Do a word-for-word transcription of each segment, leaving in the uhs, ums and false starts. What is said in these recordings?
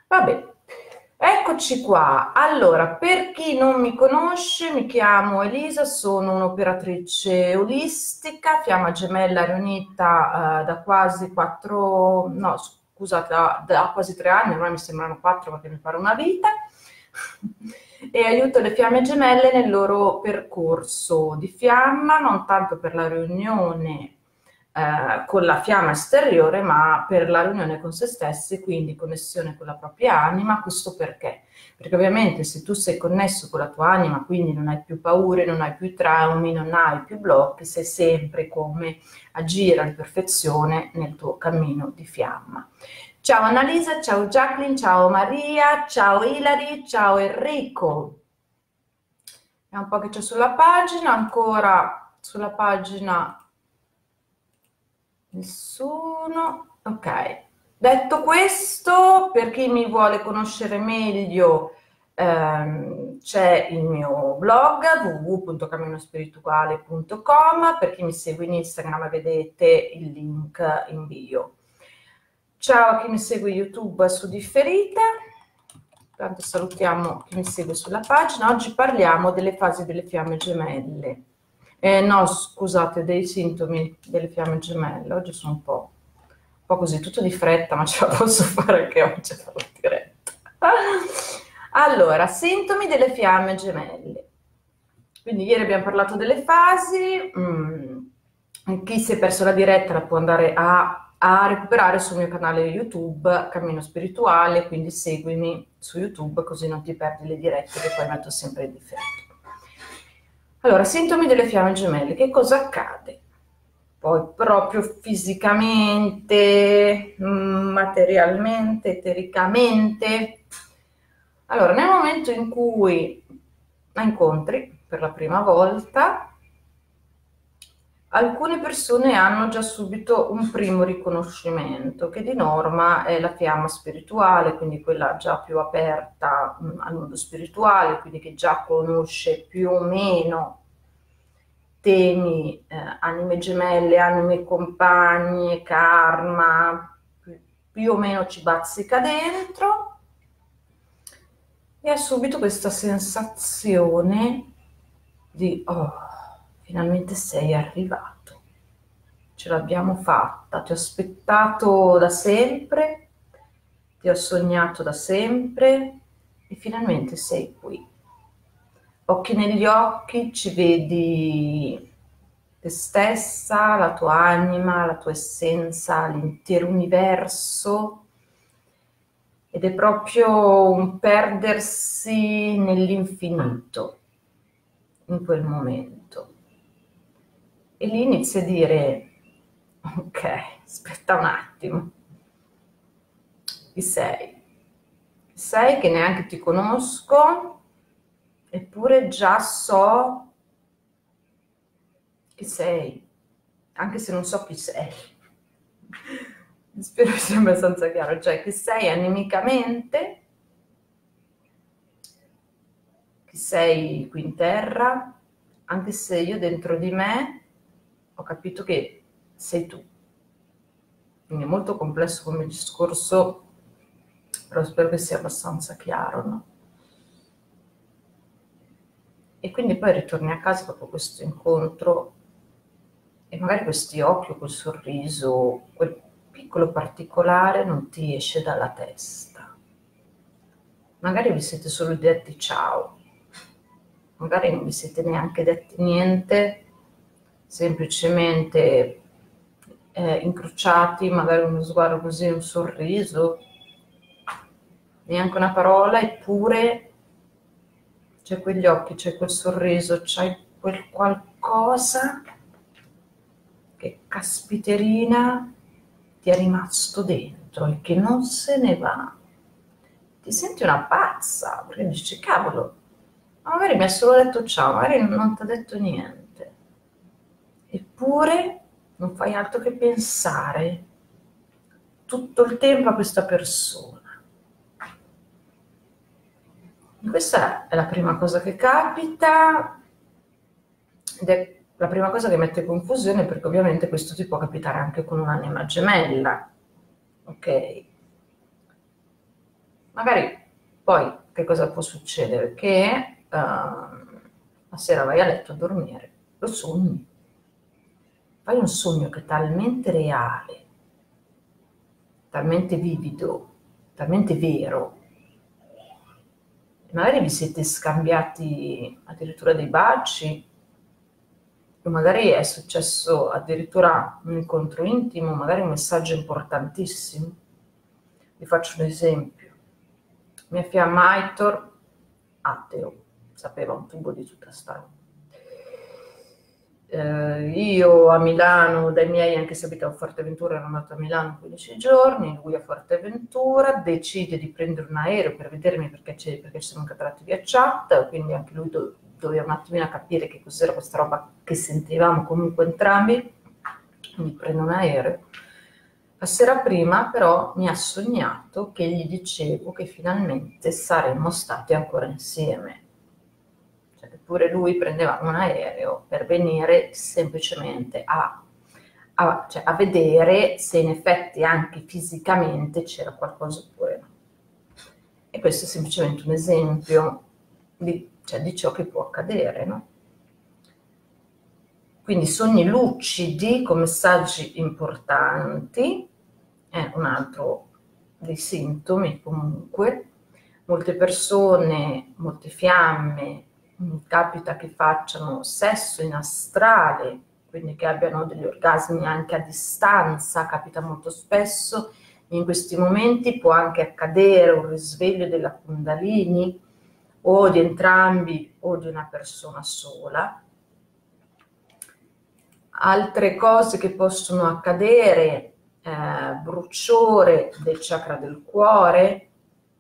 Vabbè, eccoci qua. Allora, per chi non mi conosce, mi chiamo Elisa, sono un'operatrice olistica, fiamma gemella riunita eh, da quasi quattro, no, scusate, da, da quasi tre anni, ormai mi sembrano quattro perché mi pare una vita, e aiuto le fiamme gemelle nel loro percorso di fiamma, non tanto per la riunione eh, con la fiamma esteriore, ma per la riunione con se stessi, quindi connessione con la propria anima. Questo perché? Perché ovviamente se tu sei connesso con la tua anima, quindi non hai più paure, non hai più traumi, non hai più blocchi, sai sempre come agire alla perfezione nel tuo cammino di fiamma. Ciao Annalisa, ciao Jacqueline, ciao Maria, ciao Ilari, ciao Enrico. Vediamo un po' che c'è sulla pagina, ancora sulla pagina nessuno. Ok. Detto questo, per chi mi vuole conoscere meglio, ehm, c'è il mio blog w w w punto camminospirituale punto com, per chi mi segue in Instagram vedete il link in bio. Ciao a chi mi segue YouTube su differita. Tanto salutiamo chi mi segue sulla pagina. Oggi parliamo delle fasi delle fiamme gemelle. Eh, no, scusate, dei sintomi delle fiamme gemelle. Oggi sono un po', un po' così, tutto di fretta, ma ce la posso fare anche oggi a farlo diretta. Allora, sintomi delle fiamme gemelle. Quindi ieri abbiamo parlato delle fasi. Mm, chi si è perso la diretta la può andare a, a recuperare sul mio canale YouTube Cammino Spirituale, quindi seguimi su YouTube così non ti perdi le dirette che poi metto sempre in differita. Allora, sintomi delle fiamme gemelle, che cosa accade? Poi proprio fisicamente, materialmente, etericamente. Allora, nel momento in cui la incontri per la prima volta, alcune persone hanno già subito un primo riconoscimento, che di norma è la fiamma spirituale, quindi quella già più aperta mh, al mondo spirituale, quindi che già conosce più o meno temi, eh, anime gemelle, anime compagne, karma, più, più o meno ci bazzica dentro e ha subito questa sensazione di oh, finalmente sei arrivato, ce l'abbiamo fatta, ti ho aspettato da sempre, ti ho sognato da sempre e finalmente sei qui. Occhi negli occhi, ci vedi te stessa, la tua anima, la tua essenza, l'intero universo, ed è proprio un perdersi nell'infinito in quel momento. E lì inizi a dire, ok, aspetta un attimo, chi sei? Chi sei che neanche ti conosco, eppure già so chi sei, anche se non so chi sei. Spero sia abbastanza chiaro, cioè chi sei animicamente, chi sei qui in terra, anche se io dentro di me ho capito che sei tu. Quindi è molto complesso come discorso, però spero che sia abbastanza chiaro, no? E quindi poi ritorni a casa dopo questo incontro e magari questi occhi, quel sorriso, quel piccolo particolare non ti esce dalla testa. Magari vi siete solo detti ciao, magari non vi siete neanche detti niente, semplicemente eh, incrociati, magari uno sguardo così, un sorriso, neanche una parola, eppure c'è quegli occhi, c'è quel sorriso, c'è quel qualcosa che caspiterina ti è rimasto dentro e che non se ne va. Ti senti una pazza, perché dici, cavolo, ma magari mi ha solo detto ciao, magari non ti ha detto niente. Eppure non fai altro che pensare tutto il tempo a questa persona. Questa è la prima cosa che capita ed è la prima cosa che mette confusione, perché ovviamente questo ti può capitare anche con un'anima gemella, ok? Magari poi che cosa può succedere? Che uh, la sera vai a letto a dormire, lo sogni. Fai un sogno che è talmente reale, talmente vivido, talmente vero. Magari vi siete scambiati addirittura dei baci, o magari è successo addirittura un incontro intimo, magari un messaggio importantissimo. Vi faccio un esempio. Mia fiamma Aitor, ateo, sapeva un tubo di tutta sta roba. Eh, io a Milano, dai miei, anche se abitavo a Forteventura, ero andata a Milano quindici giorni, lui a Forteventura, decide di prendere un aereo per vedermi perché, perché ci siamo incontrati via chat, quindi anche lui do, doveva un attimino capire che cos'era questa roba che sentivamo comunque entrambi, quindi prendo un aereo. La sera prima però mi ha sognato che gli dicevo che finalmente saremmo stati ancora insieme. Cioè che pure lui prendeva un aereo per venire semplicemente a, a, cioè a vedere se in effetti anche fisicamente c'era qualcosa oppure no. E questo è semplicemente un esempio di, cioè, di ciò che può accadere, no? Quindi sogni lucidi con messaggi importanti è un altro dei sintomi comunque. Molte persone, molte fiamme, capita che facciano sesso in astrale, quindi che abbiano degli orgasmi anche a distanza, capita molto spesso. In questi momenti può anche accadere un risveglio della Kundalini o di entrambi o di una persona sola. Altre cose che possono accadere, eh, bruciore del chakra del cuore,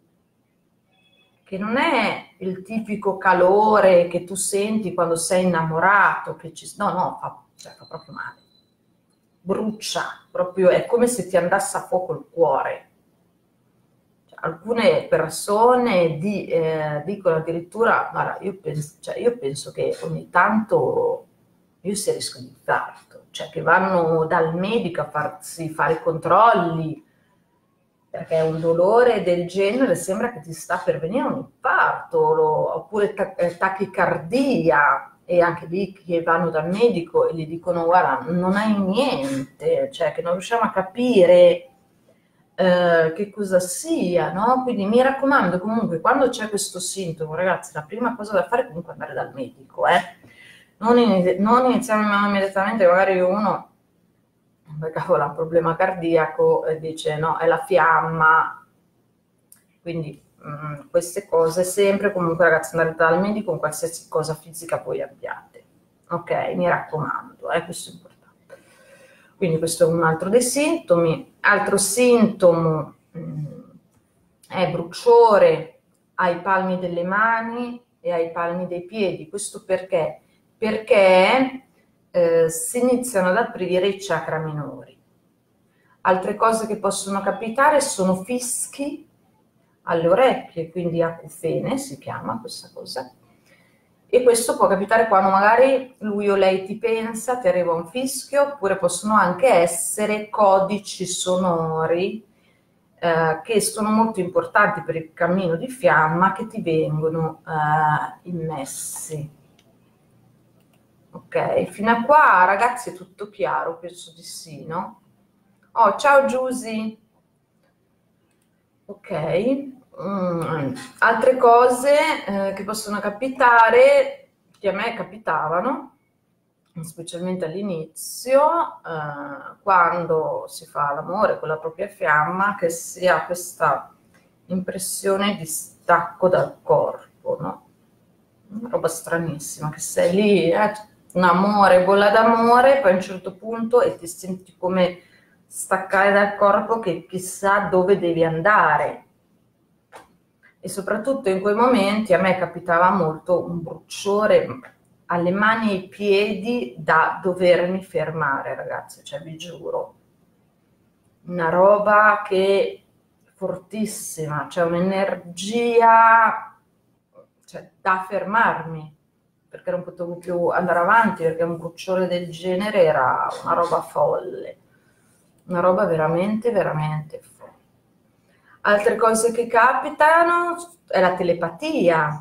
che non è il tipico calore che tu senti quando sei innamorato, che ci, no, no, fa, cioè, fa proprio male, brucia, proprio è come se ti andasse a fuoco il cuore. Cioè, alcune persone di, eh, dicono addirittura, guarda, io penso, cioè, io penso che ogni tanto io sia rischio di infarto, cioè che vanno dal medico a farsi fare i controlli, perché un dolore del genere sembra che ti sta per venire un infarto, oppure tachicardia, e anche lì che vanno dal medico e gli dicono guarda non hai niente, cioè che non riusciamo a capire eh, che cosa sia, no? Quindi mi raccomando comunque quando c'è questo sintomo, ragazzi, la prima cosa da fare è comunque andare dal medico, eh? Non, in, non iniziamo immediatamente, magari uno perché ha un problema cardiaco e dice no, è la fiamma, quindi mh, queste cose sempre comunque ragazzi andate dal medico con qualsiasi cosa fisica voi abbiate, ok? Mi raccomando, eh, questo è importante. Quindi questo è un altro dei sintomi. Altro sintomo mh, è bruciore ai palmi delle mani e ai palmi dei piedi. Questo perché? Perché eh, si iniziano ad aprire i chakra minori. Altre cose che possono capitare sono fischi alle orecchie, quindi acufene si chiama questa cosa. E questo può capitare quando magari lui o lei ti pensa, ti arriva un fischio, oppure possono anche essere codici sonori eh, che sono molto importanti per il cammino di fiamma che ti vengono eh, immessi. Ok, fino a qua ragazzi è tutto chiaro, penso di sì, no? Oh, ciao Giusy. Ok, mm, altre cose eh, che possono capitare, che a me capitavano, specialmente all'inizio, eh, quando si fa l'amore con la propria fiamma, che si ha questa impressione di stacco dal corpo, no? Una roba stranissima, che sei lì, eh, un amore, bolla d'amore, poi a un certo punto e ti senti come staccare dal corpo che chissà dove devi andare. E soprattutto in quei momenti a me capitava molto un bruciore alle mani e ai piedi da dovermi fermare, ragazzi, cioè vi giuro, una roba che fortissima, cioè un'energia, cioè da fermarmi, perché non potevo più andare avanti, perché un bruciore del genere era una roba folle, una roba veramente, veramente folle. Altre cose che capitano è la telepatia.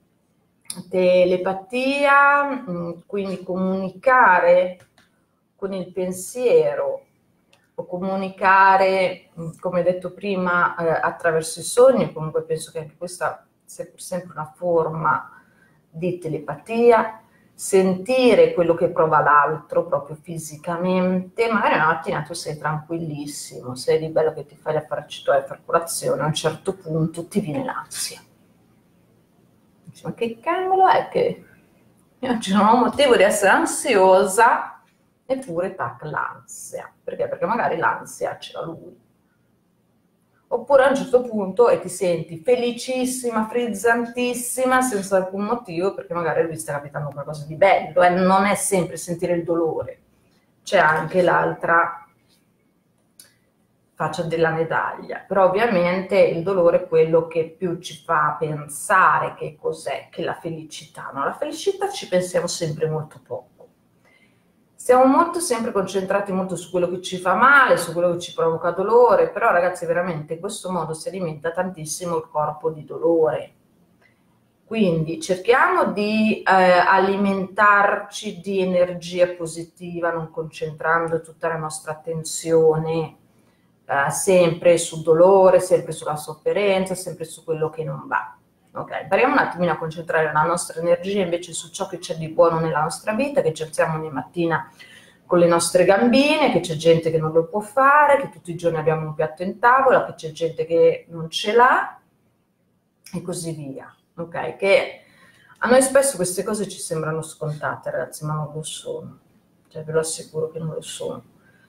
Telepatia, quindi comunicare con il pensiero o comunicare, come detto prima, eh, attraverso i sogni. Comunque penso che anche questa sia sempre una forma di telepatia. Sentire quello che prova l'altro proprio fisicamente. Magari una mattina tu sei tranquillissimo, sei di bello che ti fai la farci tua e far colazione, a un certo punto ti viene l'ansia. Ma che cavolo è che io non ci sono motivo di essere ansiosa, eppure tac l'ansia. Perché? Perché magari l'ansia ce l'ha lui. Oppure a un certo punto e ti senti felicissima, frizzantissima, senza alcun motivo, perché magari lui sta capitando qualcosa di bello, e eh? Non è sempre sentire il dolore, c'è anche l'altra faccia della medaglia, però ovviamente il dolore è quello che più ci fa pensare che cos'è che la felicità. No, la felicità ci pensiamo sempre molto poco. Siamo molto sempre concentrati molto su quello che ci fa male, su quello che ci provoca dolore, però ragazzi veramente in questo modo si alimenta tantissimo il corpo di dolore. Quindi cerchiamo di eh, alimentarci di energia positiva, non concentrando tutta la nostra attenzione eh, sempre sul dolore, sempre sulla sofferenza, sempre su quello che non va. Ok, impariamo un attimino a concentrare la nostra energia invece su ciò che c'è di buono nella nostra vita, che ci alziamo ogni mattina con le nostre gambine, che c'è gente che non lo può fare, che tutti i giorni abbiamo un piatto in tavola, che c'è gente che non ce l'ha e così via. Ok, che a noi spesso queste cose ci sembrano scontate, ragazzi, ma non lo sono. Cioè, ve lo assicuro che non lo sono.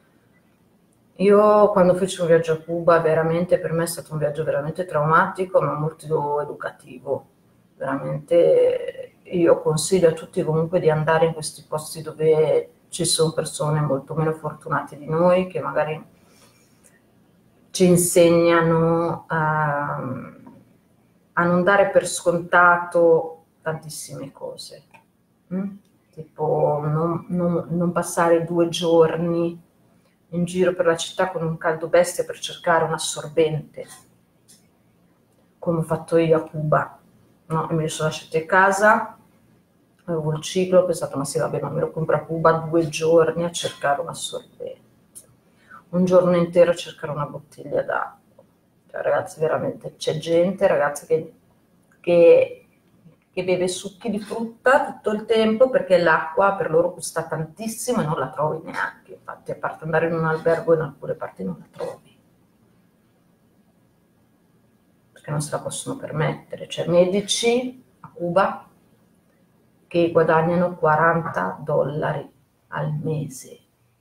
Io quando feci un viaggio a Cuba, veramente per me è stato un viaggio veramente traumatico, ma molto educativo. Veramente io consiglio a tutti comunque di andare in questi posti dove ci sono persone molto meno fortunate di noi, che magari ci insegnano a, a non dare per scontato tantissime cose. Mm? Tipo non, non, non passare due giorni in giro per la città con un caldo bestia per cercare un assorbente, come ho fatto io a Cuba, no? E me li sono lasciati a casa, avevo il ciclo, ho pensato, ma sì, vabbè, ma me lo compro a Cuba due giorni a cercare un assorbente, un giorno intero a cercare una bottiglia d'acqua. Cioè, ragazzi, veramente, c'è gente, ragazzi, che, che, che beve succhi di frutta tutto il tempo perché l'acqua per loro costa tantissimo e non la trovi neanche. Infatti, a parte andare in un albergo, in alcune parti non la trovi, perché non se la possono permettere. C'è medici a Cuba che guadagnano quaranta dollari al mese,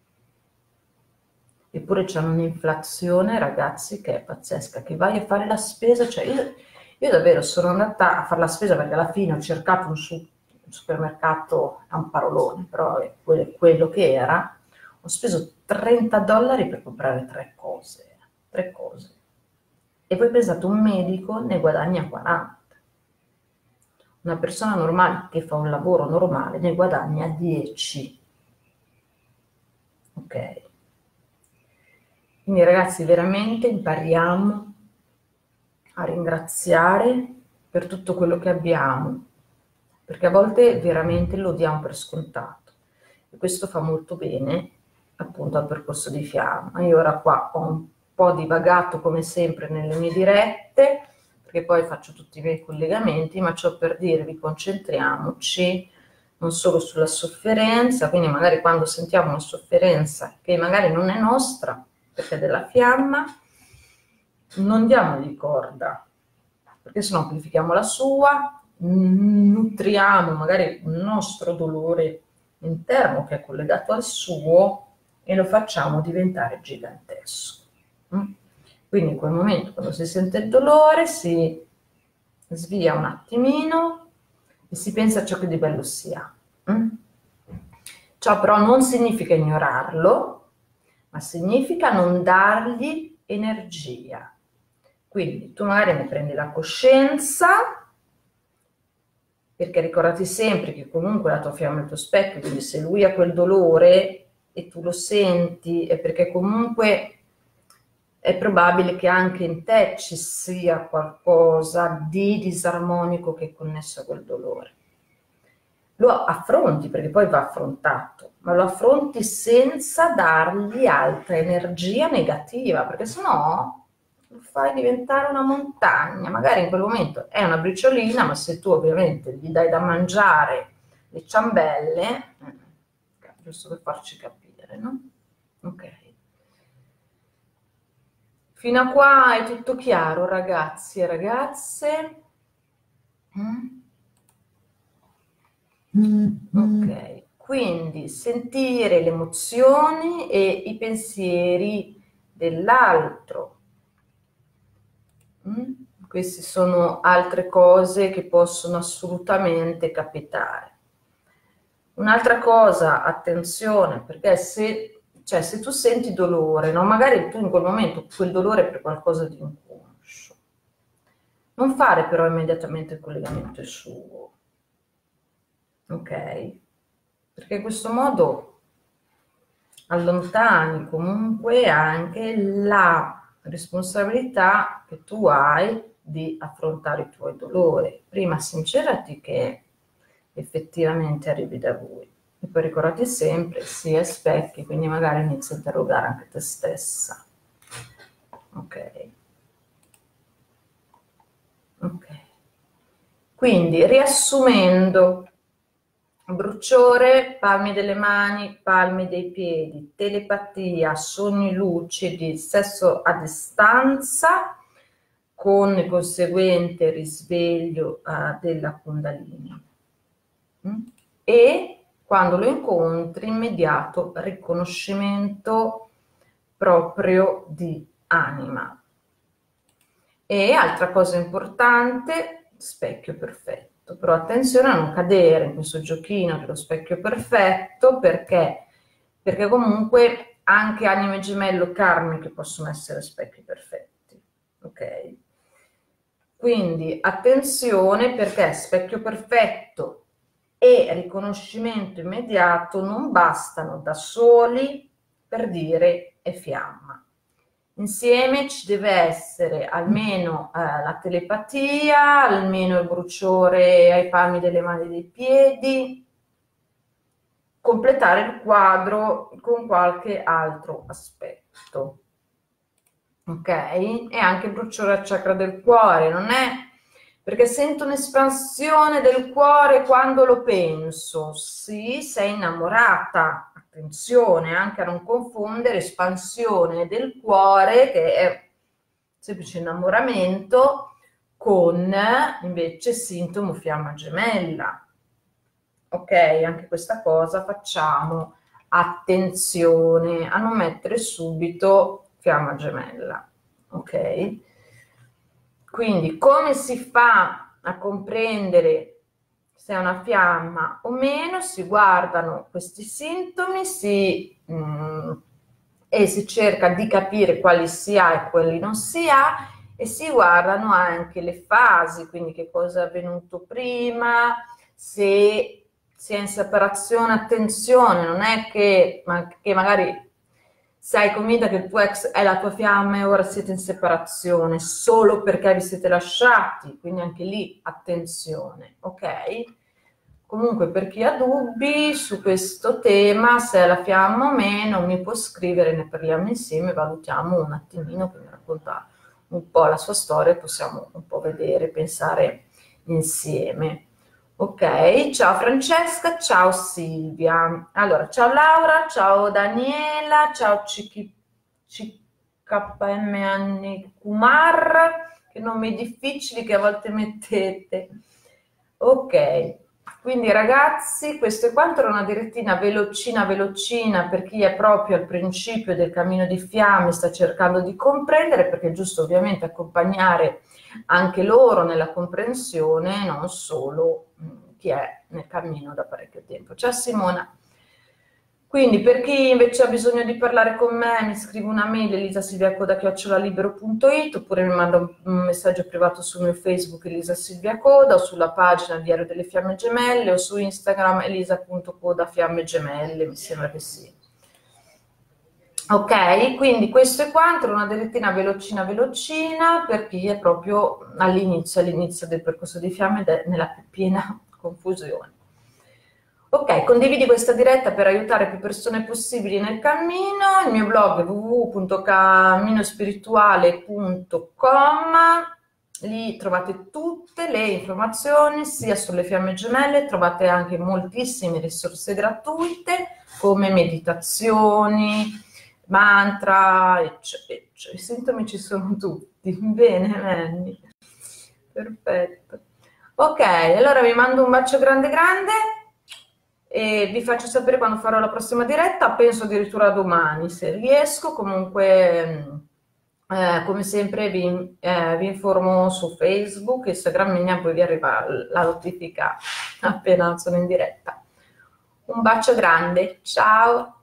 eppure c'è un'inflazione, ragazzi, che è pazzesca, che vai a fare la spesa, cioè io, io davvero sono andata a fare la spesa perché alla fine ho cercato un, su, un supermercato, è un parolone, però è quello, quello che era, ho speso trenta dollari per comprare tre cose, tre cose, e poi pensate, un medico ne guadagna quaranta. Una persona normale che fa un lavoro normale ne guadagna dieci. Ok? Quindi ragazzi, veramente impariamo a ringraziare per tutto quello che abbiamo, perché a volte veramente lo diamo per scontato. E questo fa molto bene appunto al percorso di fiamma. Io ora qua ho un po' divagato come sempre nelle mie dirette, perché poi faccio tutti i miei collegamenti, ma ciò per dirvi, concentriamoci non solo sulla sofferenza, quindi magari quando sentiamo una sofferenza che magari non è nostra, perché è della fiamma, non diamogli corda, perché sennò amplifichiamo la sua, nutriamo magari il nostro dolore interno che è collegato al suo e lo facciamo diventare gigantesco. Quindi in quel momento, quando si sente il dolore, si svia un attimino e si pensa a ciò che di bello sia. Ciò però non significa ignorarlo, ma significa non dargli energia. Quindi tu magari ne prendi la coscienza, perché ricordati sempre che comunque la tua fiamma è il tuo specchio, quindi se lui ha quel dolore e tu lo senti, è perché comunque è probabile che anche in te ci sia qualcosa di disarmonico che è connesso a quel dolore. Lo affronti, perché poi va affrontato, ma lo affronti senza dargli altra energia negativa, perché sennò lo fai diventare una montagna. Magari in quel momento è una briciolina, ma se tu ovviamente gli dai da mangiare le ciambelle, eh, giusto per farci capire, no? Ok. Fino a qua è tutto chiaro, ragazzi e ragazze? Mm? Ok, quindi sentire le emozioni e i pensieri dell'altro. Mm? Queste sono altre cose che possono assolutamente capitare. Un'altra cosa, attenzione, perché se, cioè, se tu senti dolore, no? Magari tu in quel momento quel dolore è per qualcosa di inconscio. Non fare però immediatamente il collegamento suo, ok? Perché in questo modo allontani comunque anche la responsabilità che tu hai di affrontare i tuoi dolori. Prima sincerati che effettivamente arrivi da lui e poi ricordati sempre, si è specchi, quindi magari inizi a interrogare anche te stessa. Ok. Ok. Quindi riassumendo, bruciore, palmi delle mani, palmi dei piedi, telepatia, sogni lucidi, sesso a distanza con il conseguente risveglio uh, della Kundalini. Mm? E quando lo incontri, immediato riconoscimento proprio di anima. E altra cosa importante, specchio perfetto, però attenzione a non cadere in questo giochino dello specchio perfetto, perché, perché comunque anche anime gemelle karmiche possono essere specchi perfetti, ok? Quindi attenzione, perché specchio perfetto e riconoscimento immediato non bastano da soli per dire è fiamma. Insieme ci deve essere almeno eh, la telepatia, almeno il bruciore ai palmi delle mani e dei piedi, completare il quadro con qualche altro aspetto. Ok? E anche il bruciore al chakra del cuore, non è perché sento un'espansione del cuore quando lo penso. Sì, sei innamorata. Attenzione anche a non confondere espansione del cuore, che è semplice innamoramento, con invece sintomo fiamma gemella. Ok, anche questa cosa facciamo attenzione a non mettere subito fiamma gemella. Ok? Quindi come si fa a comprendere se è una fiamma o meno? Si guardano questi sintomi si, mm, e si cerca di capire quali si ha e quali non si ha, e si guardano anche le fasi, quindi che cosa è avvenuto prima, se si è in separazione. Attenzione, non è che, ma, che magari sei convinta che il tuo ex è la tua fiamma e ora siete in separazione solo perché vi siete lasciati, quindi anche lì attenzione, ok? Comunque per chi ha dubbi su questo tema, se è la fiamma o meno, mi può scrivere, ne parliamo insieme, valutiamo un attimino, che mi racconta un po' la sua storia e possiamo un po' vedere, pensare insieme. Ok, ciao Francesca, ciao Silvia. Allora, ciao Laura, ciao Daniela, ciao C K M Anni Kumar, che nomi difficili che a volte mettete. Ok, quindi ragazzi, questo è quanto, era una direttina velocina velocina per chi è proprio al principio del cammino di fiamme, sta cercando di comprendere, perché è giusto ovviamente accompagnare anche loro nella comprensione, non solo mh, chi è nel cammino da parecchio tempo. Ciao Simona. Quindi per chi invece ha bisogno di parlare con me, mi scrive una mail elisasilviacoda chiocciola libero punto it, oppure mi manda un messaggio privato sul mio Facebook Elisa Silvia Coda, o sulla pagina Diario delle Fiamme Gemelle, o su Instagram elisa punto coda fiamme gemelle, mi sembra che sì. Ok, quindi questo è quanto, una direttina velocina velocina per chi è proprio all'inizio, all'inizio del percorso di fiamme ed è nella più piena confusione. Ok, condividi questa diretta per aiutare più persone possibili nel cammino. Il mio blog è w w w punto camminospirituale punto com, lì trovate tutte le informazioni sia sulle fiamme gemelle, trovate anche moltissime risorse gratuite come meditazioni, mantra, eccetera. I sintomi ci sono tutti. Bene, Manny. Perfetto. Ok, allora vi mando un bacio grande grande e vi faccio sapere quando farò la prossima diretta, penso addirittura domani se riesco. Comunque eh, come sempre vi, eh, vi informo su Facebook, Instagram, e poi vi arriva la notifica appena sono in diretta. Un bacio grande, ciao!